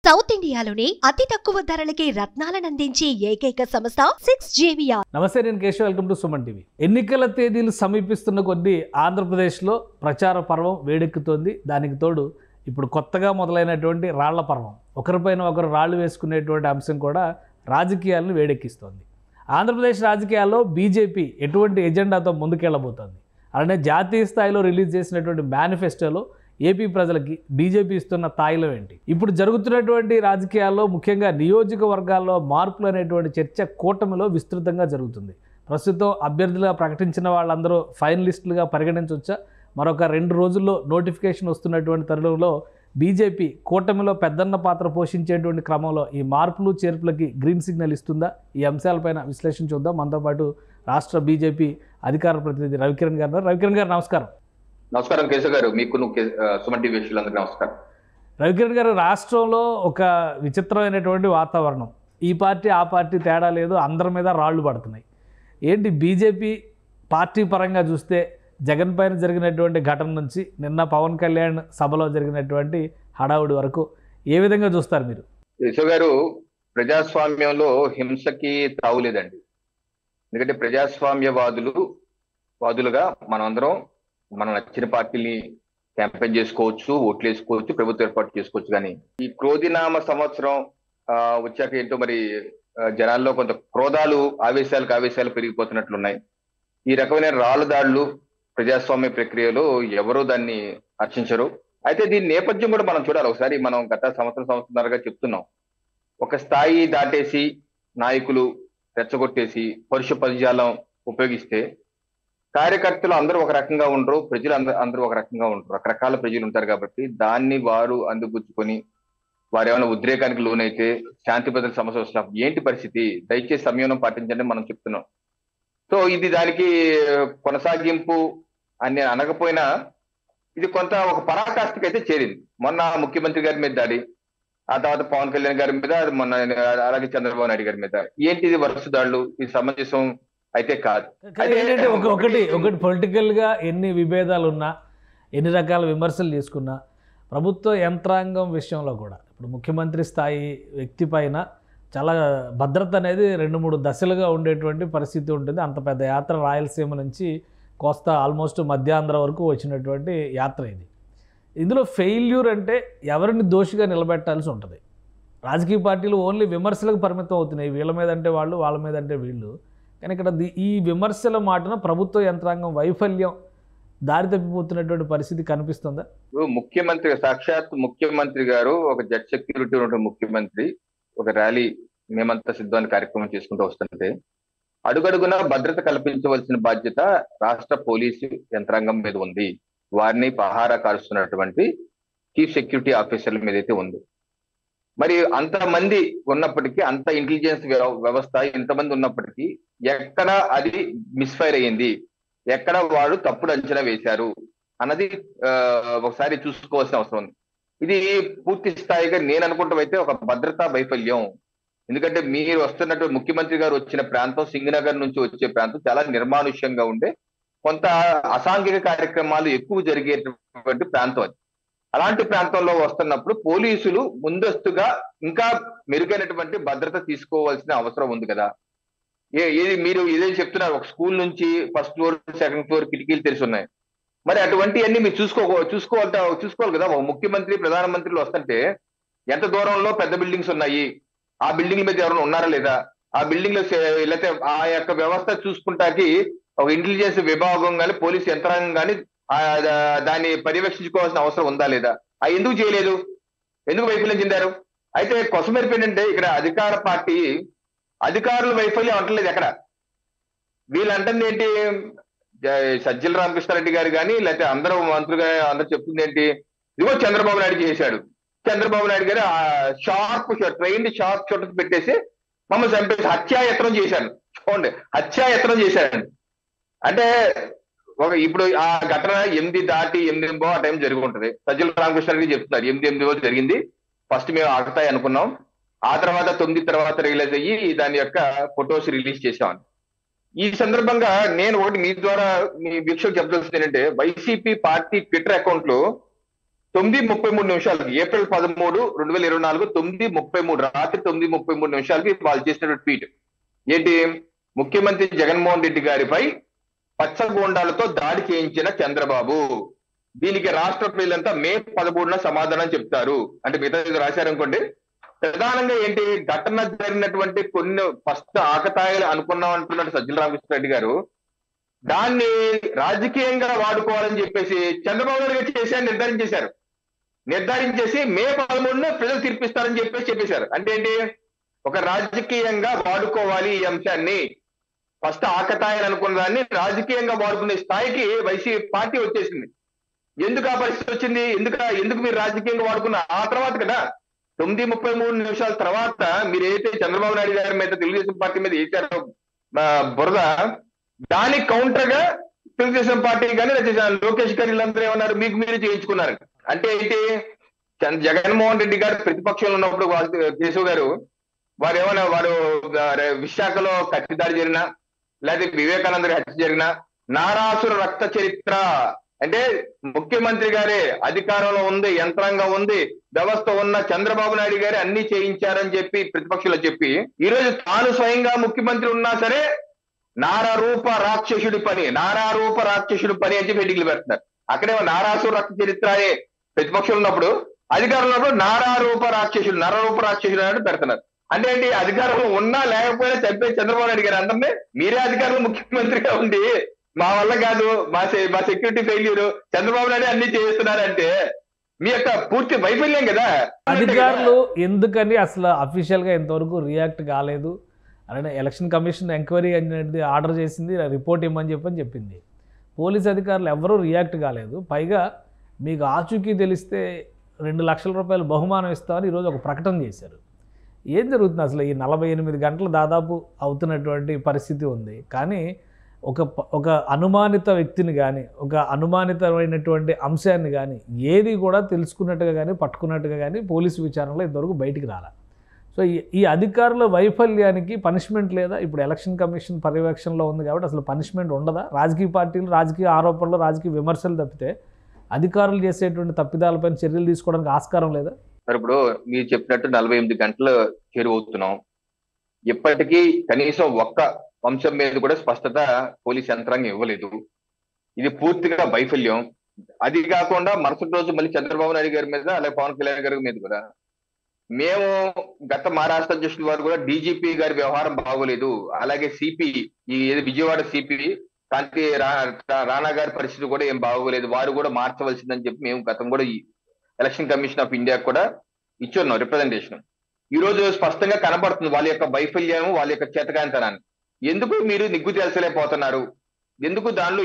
South ఇండియాలోనే అతి తక్కువ ధరలకి రత్నాలను అందించే ఏకైక సంస్థ 6JVR. నమస్తే, నేను Keshav. Welcome to Suman TV. ఎన్నికల తేదీలు సమీపిస్తున్న కొద్దీ ఆంధ్రప్రదేశ్లో ప్రచార పర్వం వేడెక్కుతోంది. దానికి తోడు ఇప్పుడు కొత్తగా మొదలైనటువంటి రాళ్ల పర్వం, ఒకరిపైన ఒకరు రాళ్లు వేసుకునేటువంటి అంశం కూడా రాజకీయాలను వేడెక్కిస్తోంది. ఆంధ్రప్రదేశ్ రాజకీయాల్లో బీజేపీ ఎటువంటి ఎజెండాతో ముందుకెళ్లబోతోంది? అలానే జాతీయ స్థాయిలో రిలీజ్ చేసినటువంటి మేనిఫెస్టోలో ఏపీ ప్రజలకి బీజేపీ ఇస్తున్న తాయిలం ఏంటి? ఇప్పుడు జరుగుతున్నటువంటి రాజకీయాల్లో ముఖ్యంగా నియోజకవర్గాల్లో మార్పులు అనేటువంటి చర్చ కూటమిలో విస్తృతంగా జరుగుతుంది. ప్రస్తుతం అభ్యర్థులుగా ప్రకటించిన వాళ్ళందరూ ఫైనలిస్టులుగా పరిగణించవచ్చా? మరొక 2 రోజుల్లో నోటిఫికేషన్ వస్తున్నటువంటి తరుణంలో బీజేపీ కూటమిలో పెద్దన్న పాత్ర పోషించేటువంటి క్రమంలో ఈ మార్పులు చేర్పులకి గ్రీన్ సిగ్నల్ ఇస్తుందా? ఈ అంశాలపైన విశ్లేషణ చూద్దాం. మనతో పాటు రాష్ట్ర బీజేపీ అధికార ప్రతినిధి రవికిరణ్ గారు. రవికిరణ్ గారు, నమస్కారం. నమస్కారం కేశవ్ గారు, మీకు సుమన్ టీవీ వీక్షకులందరికీ నమస్కారం. రవికిరణ్ గారు, రాష్ట్రంలో ఒక విచిత్రమైనటువంటి వాతావరణం. ఈ పార్టీ ఆ పార్టీ తేడా లేదు, అందరి మీద రాళ్లు పడుతున్నాయి. ఏంటి బీజేపీ పార్టీ పరంగా చూస్తే జగన్ పైన జరిగినటువంటి ఘటన నుంచి నిన్న పవన్ కళ్యాణ్ సభలో జరిగినటువంటి హడావుడి వరకు ఏ విధంగా చూస్తారు మీరు? కేశవ్ గారు, ప్రజాస్వామ్యంలో హింసకి తావులేదండి. ఎందుకంటే వాదులుగా మనమందరం మనం నచ్చిన పార్టీని క్యాంపెయిన్ చేసుకోవచ్చు, ఓట్లు వేసుకోవచ్చు, ప్రభుత్వం ఏర్పాటు చేసుకోవచ్చు. కానీ ఈ క్రోధినామ సంవత్సరం వచ్చాక ఏంటో మరి జనాల్లో కొంత క్రోధాలు ఆవేశాలు పెరిగిపోతున్నట్లున్నాయి. ఈ రకమైన రాళ్ళ దాడులు ప్రజాస్వామ్య ప్రక్రియలో ఎవరూ దాన్ని హర్షించరు. అయితే దీని నేపథ్యం కూడా మనం చూడాలి. ఒకసారి మనం గత సంవత్సరంన్నరగా చెప్తున్నాం. ఒక స్థాయి దాటేసి నాయకులు రెచ్చగొట్టేసి పరుష పదజాలం ఉపయోగిస్తే కార్యకర్తలు అందరూ ఒక రకంగా ఉండరు, ప్రజలు అందరూ ఒక రకంగా ఉండరు. రకరకాల ప్రజలు ఉంటారు కాబట్టి దాన్ని వారు అందిపుచ్చుకొని వారు ఏమైనా ఉద్రేకానికి లోనైతే శాంతి భద్రత సమస్య వస్తున్నప్పుడు ఏంటి పరిస్థితి, దయచేసి సంయమనం పాటించండి మనం చెప్తున్నాం. సో ఇది దానికి కొనసాగింపు అని అనకపోయినా ఇది కొంత ఒక పరాకాష్ఠకి అయితే చేరింది. మొన్న ముఖ్యమంత్రి గారి మీద దాడి, ఆ తర్వాత పవన్ కళ్యాణ్ గారి మీద, మొన్న అలాగే చంద్రబాబు నాయుడు గారి మీద. ఏంటిది వరుస దాడులు? ఇది సమంజసం అయితే కాదు. ఏంటంటే ఒకటి పొలిటికల్ గా ఎన్ని విభేదాలు ఉన్నా, ఎన్ని రకాల విమర్శలు చేసుకున్నా, ప్రభుత్వ యంత్రాంగం విషయంలో కూడా ఇప్పుడు ముఖ్యమంత్రి స్థాయి వ్యక్తి పైన చాలా భద్రత అనేది 2-3 దశలుగా ఉండేటువంటి పరిస్థితి ఉంటుంది. అంత పెద్ద యాత్ర రాయలసీమ నుంచి కోస్తా ఆల్మోస్ట్ మధ్యాంధ్ర వరకు వచ్చినటువంటి యాత్ర ఇది. ఇందులో ఫెయిల్యూర్ అంటే ఎవరిని దోషిగా నిలబెట్టాల్సి ఉంటుంది. రాజకీయ పార్టీలు ఓన్లీ విమర్శలకు పరిమితం అవుతున్నాయి. వీళ్ళ మీద అంటే వాళ్ళు, వాళ్ళ మీద అంటే వీళ్ళు. కానీ ఇక్కడ ఈ విమర్శల మాటన ప్రభుత్వ యంత్రాంగం వైఫల్యం దారి తప్పిపోతున్నటువంటి పరిస్థితి కనిపిస్తుందా? ముఖ్యమంత్రి, సాక్షాత్ ముఖ్యమంత్రి గారు, ఒక జెట్ సెక్యూరిటీ ఉన్న ముఖ్యమంత్రి ఒక ర్యాలీ మేమంతా సిద్ధాంత కార్యక్రమం చేసుకుంటూ వస్తుంటే అడుగడుగున భద్రత కల్పించవలసిన బాధ్యత రాష్ట్ర పోలీసు యంత్రాంగం మీద ఉంది. వారిని పహారా కారుస్తున్నటువంటి చీఫ్ సెక్యూరిటీ ఆఫీసర్ల మీద అయితే ఉంది. మరి అంతమంది ఉన్నప్పటికీ, అంత ఇంటెలిజెన్స్ వ్యవస్థ ఇంతమంది ఉన్నప్పటికీ ఎక్కడ అది మిస్ఫైర్ అయ్యింది, ఎక్కడ వాడు తప్పుడు అంచనా వేశారు అన్నది ఒకసారి చూసుకోవాల్సిన అవసరం ఉంది. ఇది పూర్తి స్థాయిగా నేను అనుకుంటామైతే ఒక భద్రతా వైఫల్యం. ఎందుకంటే మీరు వస్తున్నట్టు ముఖ్యమంత్రి గారు వచ్చిన ప్రాంతం, సింగనగర్ నుంచి వచ్చే ప్రాంతం చాలా నిర్మానుష్యంగా ఉండే, కొంత అసాంఘిక కార్యక్రమాలు ఎక్కువ జరిగేటువంటి ప్రాంతం అది. అలాంటి ప్రాంతంలో వస్తున్నప్పుడు పోలీసులు ముందస్తుగా ఇంకా మెరుగైనటువంటి భద్రత తీసుకోవాల్సిన అవసరం ఉంది కదా. మీరు ఇదే చెప్తున్నారు, ఒక స్కూల్ నుంచి 1st ఫ్లోర్ 2nd ఫ్లోర్ కిటికీలు తెరిచి ఉన్నాయి. మరి అటువంటివన్నీ మీరు చూసుకోవాలి కదా. ఒక ముఖ్యమంత్రి, ప్రధానమంత్రులు వస్తుంటే ఎంత దూరంలో పెద్ద బిల్డింగ్స్ ఉన్నాయి, ఆ బిల్డింగ్ మీద ఎవరైనా ఉన్నారా లేదా, ఆ బిల్డింగ్ లో లేకపోతే ఆ యొక్క వ్యవస్థ చూసుకుంటాకి ఒక ఇంటెలిజెన్స్ విభాగం కానీ పోలీస్ యంత్రాంగం కానీ దాన్ని పర్యవేక్షించుకోవాల్సిన అవసరం ఉందా లేదా? ఎందుకు చేయలేదు? ఎందుకు వైఫల్యం చెందారు? అయితే కొసమెరుపు ఏంటంటే ఇక్కడ అధికార పార్టీ అధికారుల వైఫల్యం అంటలేదు. ఎక్కడ వీళ్ళు అంటుంది ఏంటి, సజ్జల రామకృష్ణారెడ్డి గారు కానీ లేకపోతే అందరూ మంత్రులుగా అందరూ చెప్తుంది ఏంటి, ఇదిగో చంద్రబాబు నాయుడు చేశాడు, చంద్రబాబు నాయుడు గారు ట్రైన్డ్ షార్ప్ షూటర్స్ పెట్టేసి మమ్మల్ని చంపేసి హత్యాయత్నం చేశాను. చూడండి, హత్యాయత్నం చేశాడు అంటే ఇప్పుడు ఆ ఘటన 8 దాటి 8 ఆ టైం జరిగి ఉంటుంది. సజ్జల రామకృష్ణారెడ్డి చెప్తున్నారు 8 జరిగింది, ఫస్ట్ మేము ఆగుతాయి అనుకున్నాం, ఆ తర్వాత 9 తర్వాత రియలైజ్ అయ్యి దాని యొక్క ఫొటోస్ రిలీజ్ చేశామని. ఈ సందర్భంగా నేను ఒకటి మీ ద్వారా మీ వీక్షకు చెప్పాల్సింది ఏంటంటే, వైసీపీ పార్టీ ట్విట్టర్ అకౌంట్ లో 9:33 ఏప్రిల్ 13, 2024 9:33 రాత్రి 9:33 వాళ్ళు చేసిన ట్వీట్ ఏంటి? ముఖ్యమంత్రి జగన్మోహన్ రెడ్డి గారిపై పచ్చగోండాలతో దాడి చేయించిన చంద్రబాబు, దీనికి రాష్ట్ర ప్రజలంతా మే 13న సమాధానం చెప్తారు. అంటే మిగతా రాశారనుకోండి. ప్రధానంగా ఏంటి, ఘటన జరిగినటువంటి కొన్ని ఫస్ట్ ఆకతాయిలు అనుకున్నాం అంటున్నట్టు సజ్జల రామకృష్ణారెడ్డి గారు దాన్ని రాజకీయంగా వాడుకోవాలని చెప్పేసి చంద్రబాబు నాయుడు గారు నిర్ధారించేసి మే 13న ప్రజలు తీర్పిస్తారని చెప్పేశారు. అంటే ఏంటి, ఒక రాజకీయంగా వాడుకోవాలి ఈ అంశాన్ని. ఫస్ట్ ఆకతాయిలు అనుకున్న దాన్ని రాజకీయంగా వాడుకునే స్థాయికి వైసీపీ పార్టీ వచ్చేసింది. ఎందుకు ఆ పరిస్థితి వచ్చింది? ఎందుకు మీరు రాజకీయంగా వాడుకున్న ఆ తర్వాత కదా 9:33 తర్వాత మీరు ఏదైతే చంద్రబాబు నాయుడు గారి మీద తెలుగుదేశం పార్టీ మీద వేశారో బురద, దానికి కౌంటర్ గా తెలుగుదేశం పార్టీ కానీ లోకేష్ గారు వీళ్ళందరూ ఏమన్నారు, మీకు మీరు చేయించుకున్నారు. అంటే ఏంటి, జగన్మోహన్ రెడ్డి గారు ప్రతిపక్షంలో ఉన్నప్పుడు కేశవ్ గారు వారు విశాఖలో కత్తిదాడి జరిగినా లేదా వివేకానంద హత్య జరిగినా నారాసుర రక్త చరిత్ర అంటే ముఖ్యమంత్రి గారే అధికారంలో ఉంది, యంత్రాంగం ఉంది, వ్యవస్థ ఉన్న చంద్రబాబు నాయుడు గారే అన్ని చేయించారని చెప్పి ప్రతిపక్షంలో చెప్పి ఈ రోజు తాను స్వయంగా ముఖ్యమంత్రి ఉన్నా సరే నారారూప రాక్షసుడి పని అని చెప్పి హెడ్డింగ్లు పెడుతున్నారు. అక్కడేమో నారాసుర రక్త చరిత్ర అనే ప్రతిపక్షంలో ఉన్నప్పుడు అధికారంలో ఉన్నప్పుడు నరరూప రాక్షసుడు అన్నట్టు పెడుతున్నారు. అంటే ఏంటి, అధికారంలో ఉన్నా లేకపోయినా చంపే చంద్రబాబు నాయుడు గారు అందరినీ మీరే అధికారంలో ముఖ్యమంత్రిగా ఉండి మా వల్ల కాదు, మా సెక్యూరిటీ ఫెయిల్యూర్, చంద్రబాబు నాయుడు అన్ని చేస్తున్నారంటే మీ యొక్క పూర్తి వైఫల్యం కదా. అధికారులు ఎందుకని అసలు అఫీషియల్ గా ఇంతవరకు రియాక్ట్ కాలేదు అలానే ఎలక్షన్ కమిషన్ ఎంక్వైరీ అనేది ఆర్డర్ చేసింది, రిపోర్ట్ ఇవ్వమని చెప్పింది. పోలీస్ అధికారులు ఎవరూ రియాక్ట్ కాలేదు. పైగా మీకు ఆచూకీ తెలిస్తే 2 లక్షల రూపాయలు బహుమానం ఇస్తామని ఈరోజు ఒక ప్రకటన చేశారు. ఏం జరుగుతుంది అసలు? ఈ 48 గంటలు దాదాపు అవుతున్నటువంటి పరిస్థితి ఉంది. కానీ ఒక అనుమానిత వ్యక్తిని కానీ ఒక అనుమానితమైనటువంటి అంశాన్ని కానీ ఏది కూడా తెలుసుకున్నట్టుగా కానీ పట్టుకున్నట్టుగా కానీ పోలీసు విచారణలో ఇంతవరకు బయటికి రాలా. సో ఈ అధికారుల వైఫల్యానికి పనిష్మెంట్ లేదా? ఇప్పుడు ఎలక్షన్ కమిషన్ పర్యవేక్షణలో ఉంది కాబట్టి అసలు పనిష్మెంట్ ఉండదా? రాజకీయ పార్టీలు రాజకీయ ఆరోపణలు రాజకీయ విమర్శలు తప్పితే అధికారులు చేసేటువంటి తప్పిదాలపైన చర్యలు తీసుకోవడానికి ఆస్కారం లేదా? ఇప్పుడు మీరు చెప్పినట్టు 48 గంటలు చేరువవుతున్నాం. ఇప్పటికీ కనీసం ఒక్క అంశం మీద కూడా స్పష్టత పోలీస్ యంత్రాంగం ఇవ్వలేదు. ఇది పూర్తిగా వైఫల్యం. అది కాకుండా మరుసటి రోజు మళ్ళీ చంద్రబాబు నాయుడు గారి మీద అలాగే పవన్ కళ్యాణ్ గారి మీద కూడా మేము గత మహారాష్ట్ర అధ్యక్షుల వారు కూడా డీజీపీ గారి వ్యవహారం బాగోలేదు, అలాగే సిపి ఈ విజయవాడ సిపి కాంతి రాణా గారి పరిస్థితి కూడా ఏం బాగోలేదు, వారు కూడా మార్చవలసిందని చెప్పి మేము గతం కూడా ఈ ఎలక్షన్ కమిషన్ ఆఫ్ ఇండియా కూడా ఇచ్చున్నాం రిప్రజెంటేషన్. ఈ రోజు స్పష్టంగా కనబడుతుంది వాళ్ళ యొక్క వైఫల్యం, వాళ్ళ యొక్క చేతకాంతనాన్ని. ఎందుకు మీరు నిగ్గు తేల్చలేకపోతున్నారు? ఎందుకు దానిలో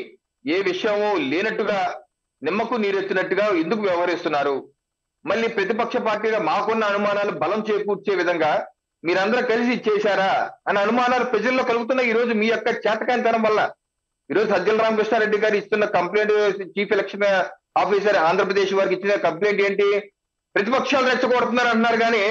ఏ విషయము లేనట్టుగా నిమ్మకు నీరెత్తినట్టుగా ఎందుకు వ్యవహరిస్తున్నారు? మళ్ళీ ప్రతిపక్ష పార్టీగా మాకున్న అనుమానాలు బలం చేకూర్చే విధంగా మీరందరూ కలిసి చేశారా అనే అనుమానాలు ప్రజల్లో కలుగుతున్నాయి. ఈ రోజు మీ యొక్క చేతకాంతనం వల్ల. ఈరోజు సజ్జల రామకృష్ణారెడ్డి గారు ఇస్తున్న complaint, chief election officer Andhra Pradesh వారికి ఇచ్చిన కంప్లైంట్ ఏంటి? ప్రతిపక్షాలు రెచ్చగొడుతున్నారు అంటున్నారు కానీ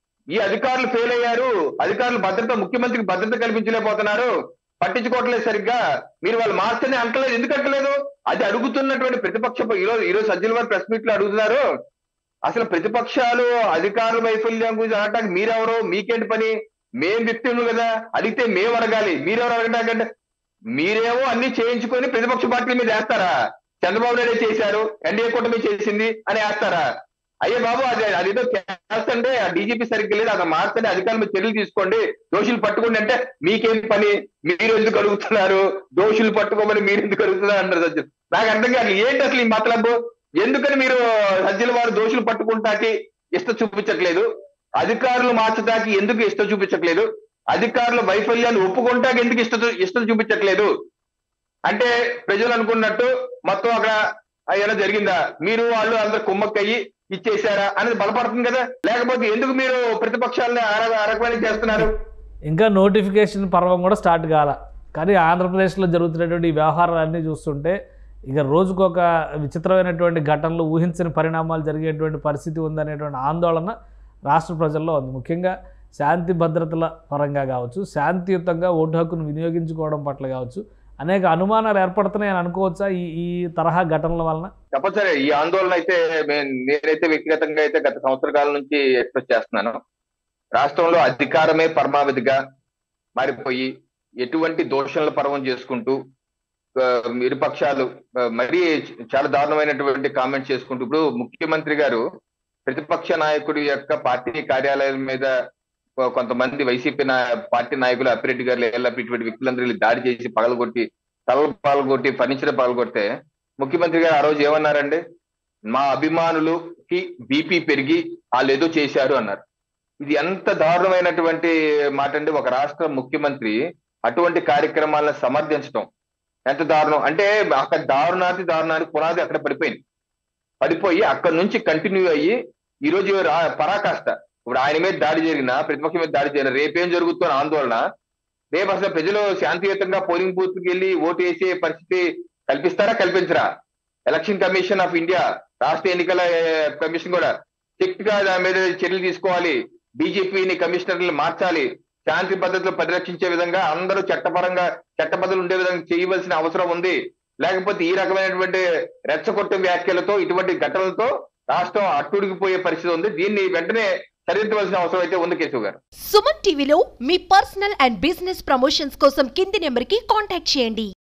ఈ అధికారులు ఫెయిల్ అయ్యారు, అధికారులు ముఖ్యమంత్రికి భద్రత కల్పించలేకపోతున్నారు, పట్టించుకోవట్లేదు సరిగ్గా, మీరు వాళ్ళు మార్చని అంటలేదు. ఎందుకు అంటలేదు? అది అడుగుతున్నటువంటి ప్రతిపక్ష ఈరోజు సజ్జల వారు ప్రెస్ మీట్ లో అడుగుతున్నారు. అసలు ప్రతిపక్షాలు అధికారుల వైఫల్యం గురించి అనటానికి మీరెవరో, మీకేంటి పని? మేం వ్యక్తులు కదా, అడిగితే మేము అడగాలి, మీరెవరు అడగటాకంటే మీరేమో అన్ని చేయించుకొని ప్రతిపక్ష పార్టీల మీద వేస్తారా? చంద్రబాబు నాయుడు చేశారు, ఎన్డీఏ కూటమి చేసింది అని వేస్తారా? అయ్యే బాబు, అదేదో చేస్తంటే ఆ డీజీపీ సరిగ్గా లేదు, అది మార్చండి, అధికారుల మీద చర్యలు తీసుకోండి, దోషులు పట్టుకోండి అంటే మీకేం పని? మీరు ఎందుకు అడుగుతున్నారు? దోషులు పట్టుకోమని మీరు ఎందుకు అడుగుతున్నారు అన్నారు సజ్జలు. నాకు అర్థం కాదు ఏంటి అసలు ఈ మతలబు. ఎందుకని మీరు సజ్జల వారు దోషులు పట్టుకుంటాకి ఇష్టం చూపించట్లేదు? అధికారులు మార్చడానికి ఎందుకు ఇష్టం చూపించట్లేదు? అధికారుల వైఫల్యాన్ని ఒప్పుకుంటాకి ఎందుకు ఇష్టం చూపించట్లేదు? అంటే ప్రజలు అనుకున్నట్టు మొత్తం అక్కడ ఏమైనా జరిగిందా, మీరు వాళ్ళు అందరు కుమ్మక్కయ్యి ఇచ్చేసారా అనేది బలపడుతుంది కదా. లేకపోతే ఎందుకు మీరు ప్రతిపక్షాలని అరకవాణి చేస్తున్నారు? ఇంకా నోటిఫికేషన్ పర్వం కూడా స్టార్ట్ కాల. కానీ ఆంధ్రప్రదేశ్లో జరుగుతున్నటువంటి ఈ వ్యవహారాలన్నీ చూస్తుంటే ఇక రోజుకొక విచిత్రమైనటువంటి ఘటనలు, ఊహించని పరిణామాలు జరిగేటువంటి పరిస్థితి ఉందనేటువంటి ఆందోళన రాష్ట్ర ప్రజల్లో ఉంది. ముఖ్యంగా శాంతి భద్రతల పరంగా కావచ్చు, శాంతియుతంగా ఓటు హక్కును వినియోగించుకోవడం పట్ల కావచ్చు, అనేక అనుమానాలు ఏర్పడుతున్నాయని అనుకోవచ్చా ఈ తరహా ఘటనల వలన? తప్పనిసరి ఈ ఆందోళన అయితే నేనైతే వ్యక్తిగతంగా అయితే గత సంవత్సర కాలం నుంచి ఎక్స్ప్రెస్ చేస్తున్నాను. రాష్ట్రంలో అధికారమే పరమావధిగా మారిపోయి ఎటువంటి దోషణల పర్వం చేసుకుంటూ ఇరుపక్షాలు మరీ చాలా దారుణమైనటువంటి కామెంట్స్ చేసుకుంటూ, ఇప్పుడు ముఖ్యమంత్రి గారు ప్రతిపక్ష నాయకుడి యొక్క పార్టీ కార్యాలయం మీద కొంతమంది వైసీపీ పార్టీ నాయకులు అప్పిరెడ్డి గారు ఇటువంటి వ్యక్తులందరూ దాడి చేసి పగలగొట్టి తలలు పాల్గొట్టి ఫర్నిచర్ పాల్గొడితే ముఖ్యమంత్రి గారు ఆ రోజు ఏమన్నారండి? మా అభిమానులకి బీపీ పెరిగి వాళ్ళు ఏదో చేశారు అన్నారు. ఇది ఎంత దారుణమైనటువంటి మాట అండి. ఒక రాష్ట్ర ముఖ్యమంత్రి అటువంటి కార్యక్రమాలను సమర్థించడం ఎంత దారుణం అంటే, అక్కడ దారుణానికి పునాది అక్కడ పడిపోయి అక్కడ నుంచి కంటిన్యూ అయ్యి ఈ రోజు పరాకాష్ట. ఇప్పుడు ఆయన మీద దాడి జరిగిన, ప్రతిపక్షం మీద దాడి జరిగిన, రేపేం జరుగుతున్న ఆందోళన, రేపు అసలు ప్రజలు శాంతియుతంగా పోలింగ్ బూత్ కి వెళ్ళి ఓటు వేసే పరిస్థితి కల్పిస్తారా కల్పించరా? ఎలక్షన్ కమిషన్ ఆఫ్ ఇండియా, రాష్ట్ర ఎన్నికల కమిషన్ కూడా స్ట్రిక్ట్ గా దాని మీద చర్యలు తీసుకోవాలి. బీజేపీని కమిషనర్లు మార్చాలి. శాంతి భద్రతలు పరిరక్షించే విధంగా అందరూ చట్టబద్ధలు ఉండే విధంగా చేయవలసిన అవసరం ఉంది. లేకపోతే ఈ రకమైనటువంటి రెచ్చగొట్టే వ్యాఖ్యలతో ఇటువంటి ఘటనలతో రాష్ట్రం అట్టుడికిపోయే పరిస్థితి ఉంది. దీన్ని వెంటనే సరిదిద్దవలసిన అవసరం అయితే ఉంది కేశవ్ గారు. సుమన్ టీవీలో మీ పర్సనల్ అండ్ బిజినెస్ ప్రమోషన్స్ కోసం కింది నెంబర్ కి కాంటాక్ట్ చేయండి.